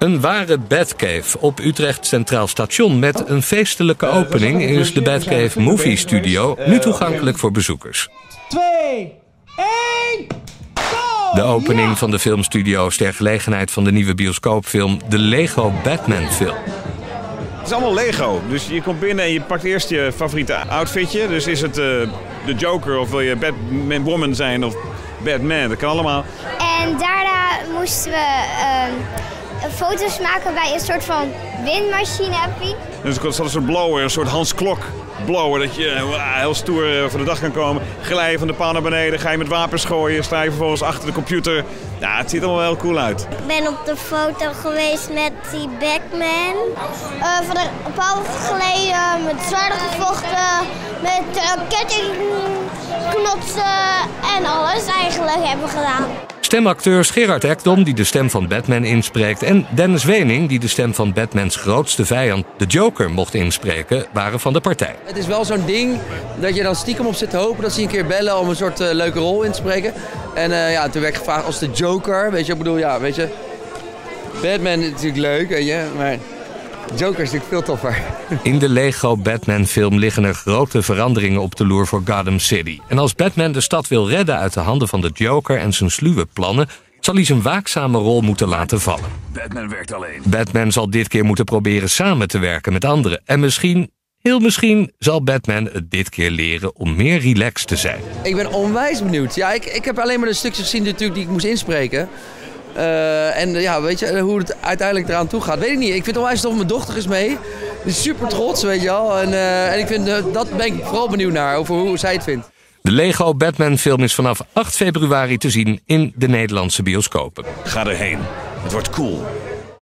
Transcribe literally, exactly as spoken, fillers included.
Een ware Batcave op Utrecht Centraal Station met een feestelijke opening is de Batcave Movie Studio nu toegankelijk voor bezoekers. twee, één, go! De opening van de filmstudio is ter gelegenheid van de nieuwe bioscoopfilm De Lego Batman Film. Het is allemaal Lego, dus je komt binnen en je pakt eerst je favoriete outfitje. Dus is het uh, de Joker of wil je Batwoman zijn of Batman, dat kan allemaal. En daarna moesten we uh, foto's maken bij een soort van windmachine. Dus er zat een soort blower, een soort Hans Klok blower, dat je uh, heel stoer uh, voor de dag kan komen. Glij je van de paal naar beneden, ga je met wapens gooien, sta je vervolgens achter de computer. Ja, het ziet er wel heel cool uit. Ik ben op de foto geweest met die Batman. Uh, van een paar weken geleden met zwaarden gevochten, met uh, kettingknotsen en alles eigenlijk hebben gedaan. Stemacteurs Gerard Ekdom, die de stem van Batman inspreekt, en Dennis Wening, die de stem van Batmans grootste vijand, de Joker, mocht inspreken, waren van de partij. Het is wel zo'n ding dat je dan stiekem op zit te hopen dat ze een keer bellen om een soort uh, leuke rol in te spreken. En uh, ja, toen werd ik gevraagd als de Joker, weet je, ik bedoel, ja, weet je, Batman is natuurlijk leuk, weet je, maar Joker is natuurlijk veel toffer. In de Lego Batman film liggen er grote veranderingen op de loer voor Gotham City. En als Batman de stad wil redden uit de handen van de Joker en zijn sluwe plannen, zal hij zijn waakzame rol moeten laten vallen. Batman werkt alleen. Batman zal dit keer moeten proberen samen te werken met anderen. En misschien, heel misschien, zal Batman het dit keer leren om meer relaxed te zijn. Ik ben onwijs benieuwd. Ja, ik, ik heb alleen maar de stukjes gezien natuurlijk die ik moest inspreken. Uh, en ja, weet je, hoe het uiteindelijk eraan toe gaat, weet ik niet. Ik vind het onwijs tof, mijn dochter is mee. Die is super trots, weet je wel. En, uh, en ik vind, uh, dat ben ik vooral benieuwd naar, over hoe zij het vindt. De Lego Batman film is vanaf acht februari te zien in de Nederlandse bioscopen. Ga erheen. Het wordt cool.